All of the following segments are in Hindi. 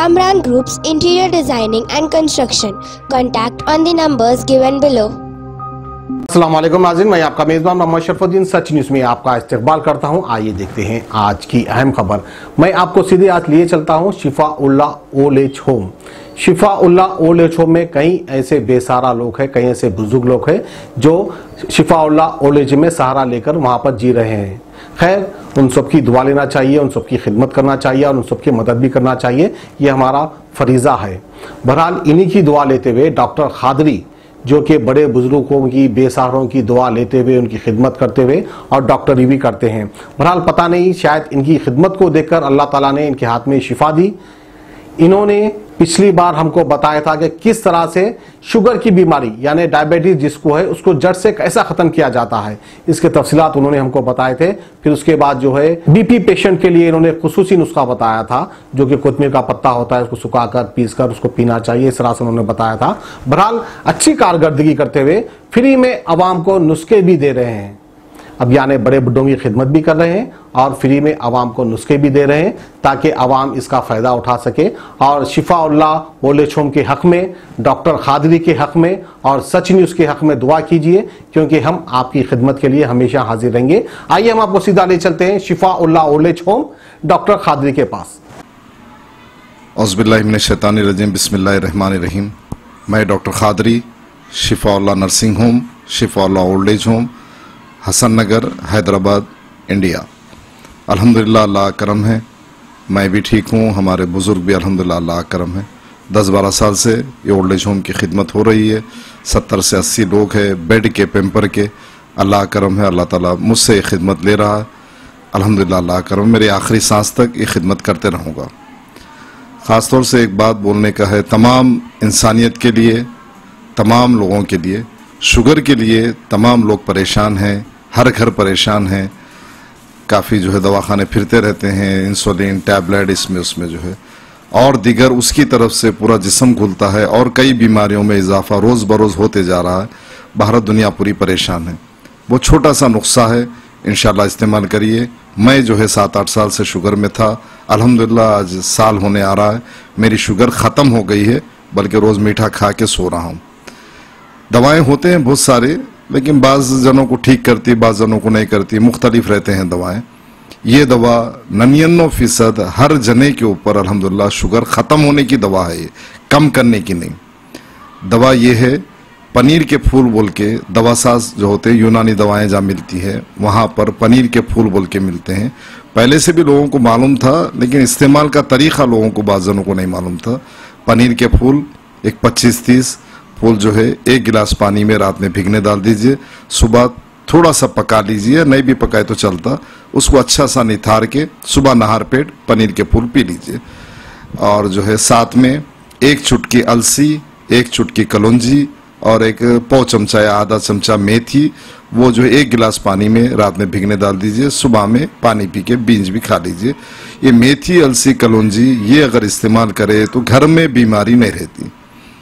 Amran Group's Interior Designing and Construction. Contact on the numbers given below. अस्सलाम वालेकुम नाज़रीन, मैं आपका मेज़बान मोहम्मद शरफुद्दीन सच न्यूज़ में आपका इस्तकबाल करता हूं। आइए देखते हैं आज की अहम खबर। मैं आपको सीधे आज लिए चलता हूं Shifaullah old age home. Shifaullah old age home में कई ऐसे बेसहारा लोग हैं, कई ऐसे बुजुर्ग लोग हैं जो शिफाउल्लाह ओल्ड एज में सहारा लेकर वहां पर जी रहे हैं। खैर, उन सबकी दुआ लेना चाहिए, उन सबकी खिदमत करना चाहिए और उन सबकी मदद भी करना चाहिए, ये हमारा फरीज़ा है। बहरहाल इन्हीं की दुआ लेते हुए डॉक्टर खादरी, जो कि बड़े बुजुर्गों की, बेसहारों की दुआ लेते हुए, उनकी खिदमत करते हुए और डॉक्टरी भी करते हैं। बहरहाल पता नहीं, शायद इनकी खिदमत को देखकर अल्लाह ताला ने इनके हाथ में शिफा दी। इन्होंने पिछली बार हमको बताया था कि किस तरह से शुगर की बीमारी यानी डायबिटीज जिसको है उसको जड़ से कैसा खत्म किया जाता है, इसके तफसीलात उन्होंने हमको बताए थे। फिर उसके बाद जो है बीपी पेशेंट के लिए इन्होंने खुसूसी नुस्खा बताया था, जो कि कोतमीर का पत्ता होता है, उसको सुखाकर पीसकर उसको पीना चाहिए, इस तरह से उन्होंने बताया था। बहरहाल अच्छी कारकर्दगी करते हुए फ्री में आवाम को नुस्खे भी दे रहे हैं। अब यानी बड़े बुड्ढों की खिदमत भी कर रहे हैं और फ्री में आवाम को नुस्खे भी दे रहे हैं ताकि आवाम इसका फ़ायदा उठा सके। और शिफाउल्लाह ओल्ड एज होम के हक़ में, डॉक्टर खादरी के हक़ में और सच न्यूज़ के हक़ में दुआ कीजिए, क्योंकि हम आपकी खिदमत के लिए हमेशा हाजिर रहेंगे। आइए हम आपको सीधा ले चलते हैं Shifaullah old age home doctor Khadri के पास। औज़ुबिल्लाहि मिनश्शैतानिर्रजीम, बिस्मिल्लाहिर्रहमानिर्रहीम। मैं doctor Khadri, Shifaullah nursing home, Shifaullah old age home, Hasan Nagar, Hyderabad, India. अल्हम्दुलिल्लाह अल्लाह करम है, मैं भी ठीक हूँ, हमारे बुज़ुर्ग भी अल्हम्दुलिल्लाह अल्लाह करम है। 10-12 साल से ये ओल्ड एज होम की खिदमत हो रही है। 70 से 80 लोग हैं, बेड के, पेम्पर के। अल्लाह करम है, अल्लाह ताला मुझसे ये खिदमत ले रहा है। अल्हम्दुलिल्लाह अल्लाह करम, मेरी आखिरी सांस तक ये खिदमत करते रहूँगा। ख़ास तौर से एक बात बोलने का है, तमाम इंसानियत के लिए, तमाम लोगों के लिए, शुगर के लिए तमाम लोग परेशान हैं, हर घर परेशान है। काफ़ी जो है दवाखाने फिरते रहते हैं, इंसुलिन, टैबलेट, इसमें उसमें जो है और दीगर, उसकी तरफ से पूरा जिस्म घुलता है और कई बीमारियों में इजाफा रोज़ बरोज़ होते जा रहा है। भारत दुनिया पूरी परेशान है। वो छोटा सा नुस्खा है, इंशाल्लाह इस्तेमाल करिए। मैं जो है 7-8 साल से शुगर में था, अल्हम्दुलिल्लाह आज साल होने आ रहा है, मेरी शुगर ख़त्म हो गई है, बल्कि रोज़ मीठा खा के सो रहा हूँ। दवाएं होते हैं बहुत सारे, लेकिन बाज़ जनों को ठीक करती, बाज़ जनों को नहीं करती, मुख्तलिफ रहते हैं दवाएं। ये दवा 99% हर जने के ऊपर अल्हम्दुलिल्लाह शुगर ख़त्म होने की दवा है, ये कम करने की नहीं। दवा ये है, पनीर के फूल बोल के दवासाज जो होते हैं, यूनानी दवाएं जहाँ मिलती है वहाँ पर पनीर के फूल बोल के मिलते हैं। पहले से भी लोगों को मालूम था, लेकिन इस्तेमाल का तरीक़ा लोगों को, बाज़ जनों को नहीं मालूम था। पनीर के फूल एक 25-30 फूल जो है 1 गिलास पानी में रात में भिगने डाल दीजिए, सुबह थोड़ा सा पका लीजिए, नहीं भी पकाए तो चलता, उसको अच्छा सा निथार के सुबह नहार पेट पनीर के फूल पी लीजिए। और जो है साथ में 1 चुटकी अलसी, 1 चुटकी कलौंजी और 1 पौ चमचा या आधा चमचा मेथी, वो जो है 1 गिलास पानी में रात में भिगने डाल दीजिए, सुबह में पानी पी के बीज भी खा लीजिए। ये मेथी, अलसी, कलौंजी ये अगर इस्तेमाल करें तो घर में बीमारी नहीं रहती।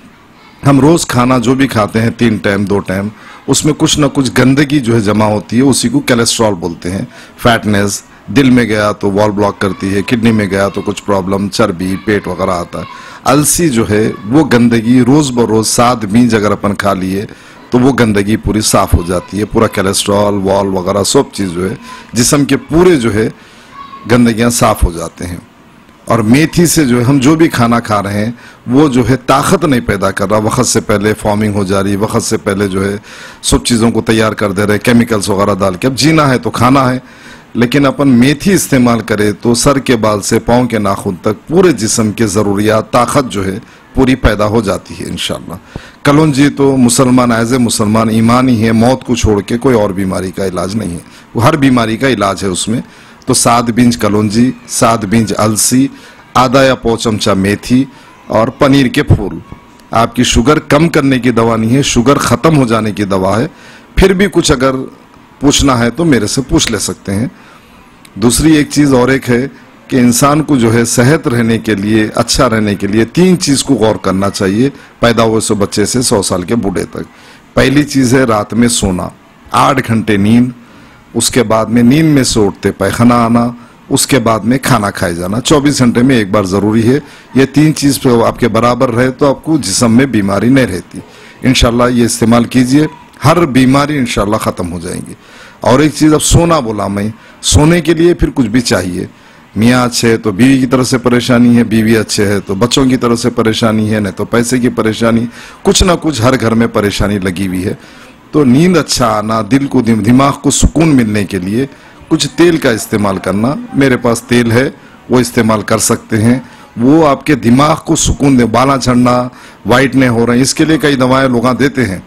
हम रोज़ खाना जो भी खाते हैं 3 टाइम 2 टाइम, उसमें कुछ ना कुछ गंदगी जो है जमा होती है, उसी को कोलेस्ट्रॉल बोलते हैं। फैटनेस दिल में गया तो वॉल ब्लॉक करती है, किडनी में गया तो कुछ प्रॉब्लम, चर्बी, पेट वगैरह आता है। अलसी जो है वो गंदगी रोज़ बरोज़ 7 बीज अगर अपन खा लिए तो वो गंदगी पूरी साफ़ हो जाती है। पूरा कोलेस्ट्रॉल, वॉल वगैरह सब चीज़ जो है जिस्म के पूरे जो है गंदगियाँ साफ़ हो जाते हैं। और मेथी से जो है हम जो भी खाना खा रहे हैं वो जो है ताकत नहीं पैदा कर रहा, वक्त से पहले फॉर्मिंग हो जा रही, वक्त से पहले जो है सब चीज़ों को तैयार कर दे रहे, केमिकल्स वगैरह डाल के। अब जीना है तो खाना है, लेकिन अपन मेथी इस्तेमाल करें तो सर के बाल से पाँव के नाखून तक पूरे जिस्म के ज़रूरियात, ताकत जो है पूरी पैदा हो जाती है इंशाल्लाह। कलौंजी तो मुसलमान एज ए मुसलमान ईमान ही है, मौत को छोड़ के कोई और बीमारी का इलाज नहीं है, वो हर बीमारी का इलाज है उसमें। तो 7 बीज कलौंजी, 7 बीज अलसी, आधा या पौ चमचा मेथी और पनीर के फूल। आपकी शुगर कम करने की दवा नहीं है, शुगर ख़त्म हो जाने की दवा है। फिर भी कुछ अगर पूछना है तो मेरे से पूछ ले सकते हैं। दूसरी एक चीज़ और एक है कि इंसान को जो है सेहत रहने के लिए, अच्छा रहने के लिए 3 चीज़ को गौर करना चाहिए, पैदा हुए से बच्चे से 100 साल के बूढ़े तक। पहली चीज़ है रात में सोना, 8 घंटे नींद। उसके बाद में नींद में से उठते पैखाना आना, उसके बाद में खाना खाए जाना 24 घंटे में एक बार जरूरी है। ये 3 चीज आपके बराबर रहे तो आपको जिस्म में बीमारी नहीं रहती। इंशाल्लाह ये इस्तेमाल कीजिए, हर बीमारी इंशाल्लाह खत्म हो जाएंगी। और एक चीज, अब सोना बोला मैं, सोने के लिए फिर कुछ भी चाहिए। मियाँ अच्छे है तो बीवी की तरफ से परेशानी है, बीवी अच्छे है तो बच्चों की तरफ से परेशानी है, नहीं तो पैसे की परेशानी, कुछ ना कुछ हर घर में परेशानी लगी हुई है। तो नींद अच्छा आना, दिल को दिमाग को सुकून मिलने के लिए कुछ तेल का इस्तेमाल करना। मेरे पास तेल है, वो इस्तेमाल कर सकते हैं। वो आपके दिमाग को सुकून दे, बाला झड़ना, वाइट नहीं हो रहे हैं, इसके लिए कई दवाएं लोग देते हैं।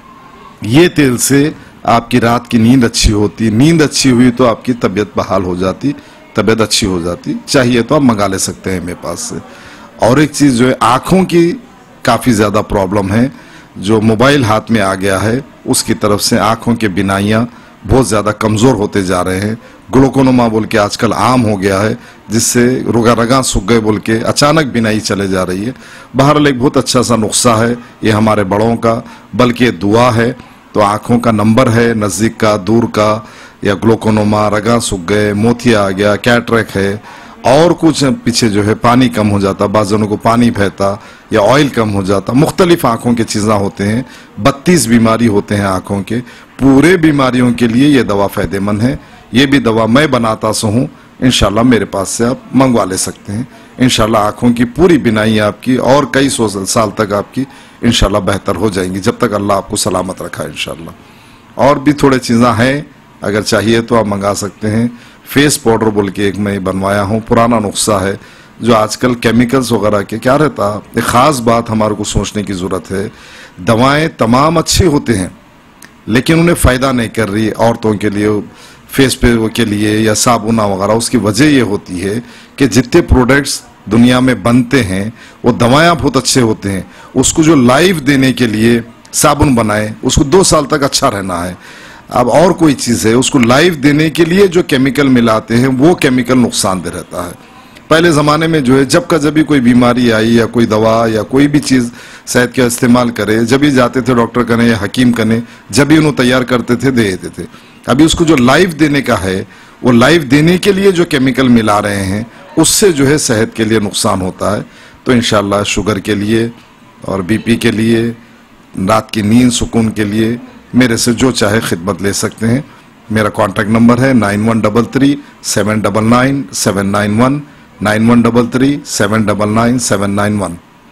ये तेल से आपकी रात की नींद अच्छी होती, नींद अच्छी हुई तो आपकी तबीयत बहाल हो जाती, तबीयत अच्छी हो जाती। चाहिए तो आप मंगा ले सकते हैं मेरे पास से। और एक चीज जो है, आंखों की काफी ज्यादा प्रॉब्लम है, जो मोबाइल हाथ में आ गया है उसकी तरफ से आंखों के बिनाइयां बहुत ज्यादा कमजोर होते जा रहे हैं। ग्लूकोनोमा बोल के आजकल आम हो गया है, जिससे रोगा रगा सूख गए बोल के अचानक बिनाई चले जा रही है। बहरहाल एक बहुत अच्छा सा नुस्खा है ये हमारे बड़ों का, बल्कि ये दुआ है। तो आंखों का नंबर है, नजदीक का, दूर का, या ग्लूकोनोमा, रगा सूख गए, मोतिया आ गया, कैटरेक है, और कुछ पीछे जो है पानी कम हो जाता, बाज़ जनों को पानी बहता या ऑयल कम हो जाता, मुख्तलिफ आंखों के चीज़ें होते हैं। 32 बीमारी होते हैं आंखों के। पूरे बीमारियों के लिए ये दवा फायदेमंद है। ये भी दवा मैं बनाता सो हूँ, इंशाल्लाह मेरे पास से आप मंगवा ले सकते हैं। इंशाल्लाह आंखों की पूरी बिनाई आपकी और कई सौ साल तक आपकी इंशाल्लाह बेहतर हो जाएंगी, जब तक अल्लाह आपको सलामत रखा है इंशाल्लाह। और भी थोड़े चीज़ें हैं, अगर चाहिए तो आप मंगा सकते हैं। फेस पाउडर बोल के एक मैं बनवाया हूँ, पुराना नुस्खा है, जो आजकल केमिकल्स वगैरह के क्या रहता। एक खास बात हमारे को सोचने की जरूरत है, दवाएं तमाम अच्छी होते हैं लेकिन उन्हें फायदा नहीं कर रही औरतों के लिए, फेस पे के लिए या साबुना वगैरह। उसकी वजह ये होती है कि जितने प्रोडक्ट्स दुनिया में बनते हैं वो दवाएं बहुत अच्छे होते हैं, उसको जो लाइफ देने के लिए साबुन बनाए उसको 2 साल तक अच्छा रहना है। अब और कोई चीज़ है, उसको लाइफ देने के लिए जो केमिकल मिलाते हैं वो केमिकल नुकसानदेह रहता है। पहले ज़माने में जो है जब भी कोई बीमारी आई या कोई दवा या कोई भी चीज़ सेहत का इस्तेमाल करे, जब भी जाते थे डॉक्टर कने या हकीम कने, जब भी उन्हें तैयार करते थे, दे देते थे। अभी उसको जो लाइफ देने का है, वो लाइफ देने के लिए जो केमिकल मिला रहे हैं उससे जो है सेहत के लिए नुकसान होता है। तो इंशाल्लाह शुगर के लिए और बीपी के लिए, रात की नींद सुकून के लिए मेरे से जो चाहे खिदमत ले सकते हैं। मेरा कॉन्टैक्ट नंबर है 9133-799-791, 9133-799-791।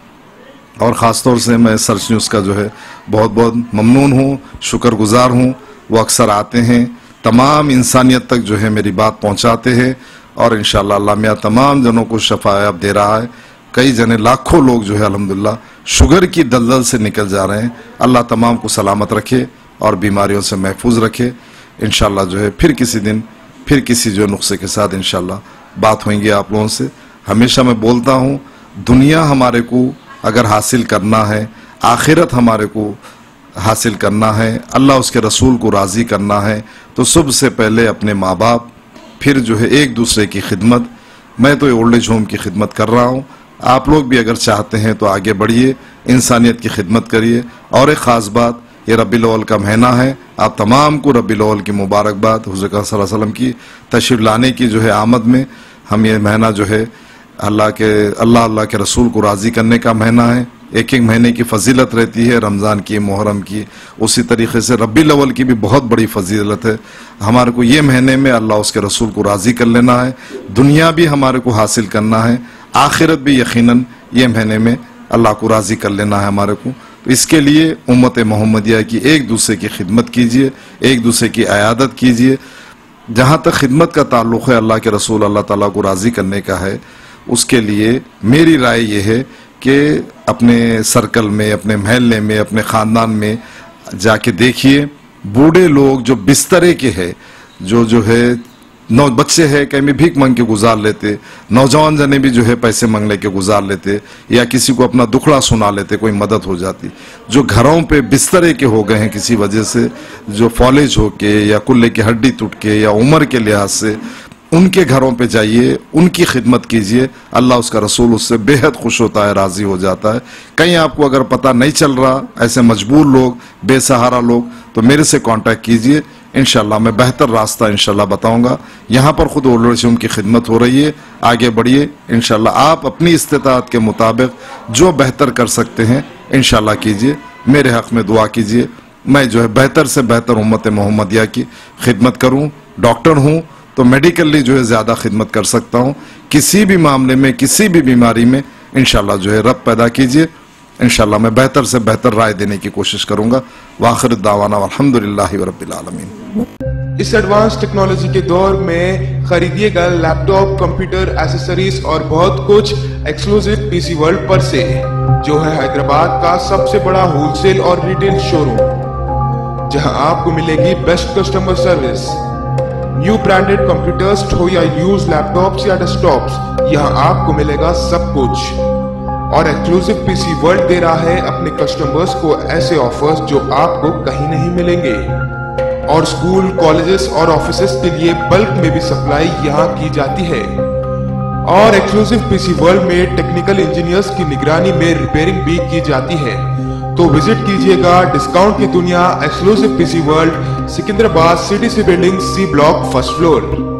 और ख़ासतौर से मैं सर्च न्यूज़ का जो है बहुत बहुत ममनून हूँ, शुक्रगुजार हूँ। वो अक्सर आते हैं, तमाम इंसानियत तक जो है मेरी बात पहुँचाते हैं, और इंशाल्लाह अल्लाह मियाँ तमाम जनों को शफायाब दे रहा है। कई जने, लाखों लोग जो है अल्हम्दुलिल्लाह शुगर की दलदल से निकल जा रहे हैं। अल्लाह तमाम को सलामत रखे और बीमारियों से महफूज रखे। इंशाल्लाह जो है फिर किसी दिन फिर किसी जो नुस्खे के साथ इंशाल्लाह बात होंगी आप लोगों से। हमेशा मैं बोलता हूँ, दुनिया हमारे को अगर हासिल करना है, आखिरत हमारे को हासिल करना है, अल्लाह उसके रसूल को राज़ी करना है, तो सबसे पहले अपने माँ बाप, फिर जो है एक दूसरे की खिदमत। मैं तो ओल्ड एज होम की खिदमत कर रहा हूँ, आप लोग भी अगर चाहते हैं तो आगे बढ़िए, इंसानियत की खिदमत करिए। और एक ख़ास बात, ये रबीउल अव्वल का महीना है, आप तमाम को रबीउल अव्वल की मुबारकबाद। हुज़ूर सल्लल्लाहु अलैहि वसल्लम की तशरीफ़ लाने की जो है आमद में, हम ये महीना जो है अल्लाह के रसूल को राज़ी करने का महीना है। एक एक महीने की फजीलत रहती है, रमज़ान की, मुहर्रम की, उसी तरीके से रबीउल अव्वल की भी बहुत बड़ी फजीलत है। हमारे को ये महीने में अल्लाह उसके रसूल को राज़ी कर लेना है, दुनिया भी हमारे को हासिल करना है, आखिरत भी यकीनन ये महीने में अल्लाह को राज़ी कर लेना है हमारे को। तो इसके लिए उम्मत मोहम्मदिया की एक दूसरे की खिदमत कीजिए, एक दूसरे की अयादत कीजिए। जहाँ तक खिदमत का ताल्लुक़ है, अल्लाह के रसूल अल्लाह ताला को राज़ी करने का है, उसके लिए मेरी राय ये है कि अपने सर्कल में, अपने महल्ले में, अपने ख़ानदान में जाके देखिए, बूढ़े लोग जो बिस्तरे के हैं, जो है बच्चे हैं कहीं में भीख मांग के गुजार लेते, नौजवान जने भी जो है पैसे मांग लेके गुजार लेते, या किसी को अपना दुखड़ा सुना लेते, कोई मदद हो जाती। जो घरों पे बिस्तरे के हो गए हैं किसी वजह से, जो फॉलेज होके या कुल्ले की हड्डी टूट के या उम्र के लिहाज से, उनके घरों पे जाइए, उनकी खिदमत कीजिए। अल्लाह उसका रसूल उससे बेहद खुश होता है, राज़ी हो जाता है। कहीं आपको अगर पता नहीं चल रहा, ऐसे मजबूर लोग, बेसहारा लोग, तो मेरे से कांटेक्ट कीजिए, इंशाल्लाह मैं बेहतर रास्ता इंशाल्लाह बताऊंगा। यहाँ पर खुद ओल्ड एज होम की खिदमत हो रही है, आगे बढ़िए इंशाल्लाह। आप अपनी इस्तेताअत के मुताबिक जो बेहतर कर सकते हैं इंशाल्लाह कीजिए, मेरे हक में दुआ कीजिए। मैं जो है बेहतर से बेहतर उम्मत मोहम्मदिया की खिदमत करूं। डॉक्टर हूं तो मेडिकली जो है ज्यादा खिदमत कर सकता हूं। किसी भी मामले में, किसी भी बीमारी में इंशाल्लाह जो है रब पैदा कीजिए। इंशाल्लाह मैं बेहतर से बेहतर राय देने की कोशिश करूंगा। वाखिर दावाना अल्हम्दुलिल्लाहि रब्बिल आलमीन। इस एडवांस टेक्नोलॉजी के दौर में खरीदिएगा लैपटॉप, कंप्यूटर, एसेसरीज और बहुत कुछ एक्सक्लूसिव पीसी वर्ल्ड पर से, जो है हैदराबाद का सबसे बड़ा होलसेल और रिटेल शोरूम, जहां आपको मिलेगी best customer service. New branded computers हो या यूज लैपटॉप्स या डेस्कटॉप्स, यहां आपको मिलेगा सब कुछ। और एक्सक्लूसिव पीसी वर्ल्ड दे रहा है अपने कस्टमर्स को ऐसे ऑफर्स जो आपको कहीं नहीं मिलेंगे। और स्कूल, कॉलेजेस और ऑफिसेस के लिए बल्क में भी सप्लाई यहां की जाती है। और एक्सक्लूसिव पीसी वर्ल्ड में टेक्निकल इंजीनियर्स की निगरानी में रिपेयरिंग भी की जाती है। तो विजिट कीजिएगा डिस्काउंट की दुनिया exclusive PC world, Secunderabad, CDC building, C block, first floor.